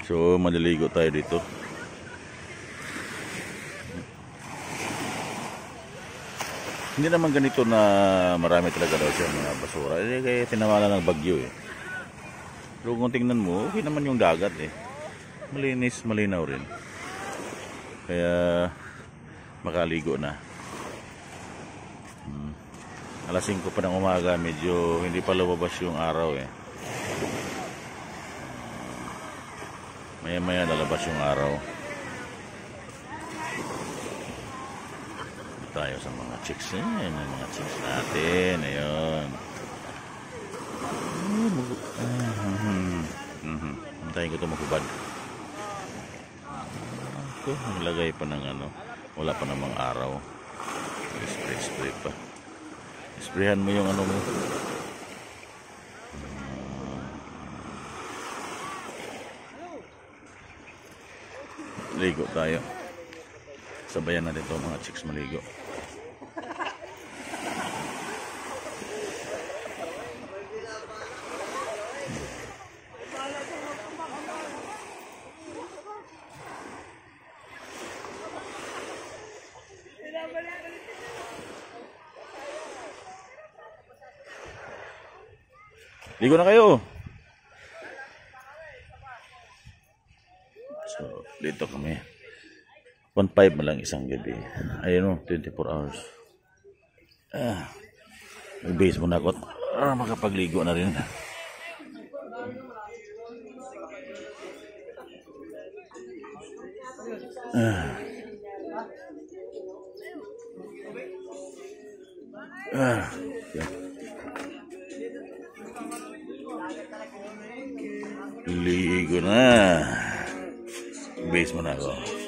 So maliligo tayo dito. Hindi naman ganito na marami talaga daw siya mga basura. Kaya tinawala ng bagyo eh. Pero kung tingnan mo, okay naman yung dagat eh. Malinis, malinaw rin. Kaya makaligo na. Alas 5 pa ng umaga, medyo hindi pa lumabas yung araw eh. Maya-maya lalabas yung araw. Tayo sa mga chicks eh. Mga chicks natin. Ayun. Antayin ko ito maghubad. Ito, naglagay pa ng ano. Wala pa namang araw. Spray pa. Sprayhan mo yung ano mo. Ligo tayo. Sabayan na dito mga chicks maligo. Ligo na kayo. So, dito kami. 1.5 na lang isang gabi. Ayun o, 24 hours. Mag-base muna ako. Makapagligo na rin. Yan. Ligo na. Base mo na ako.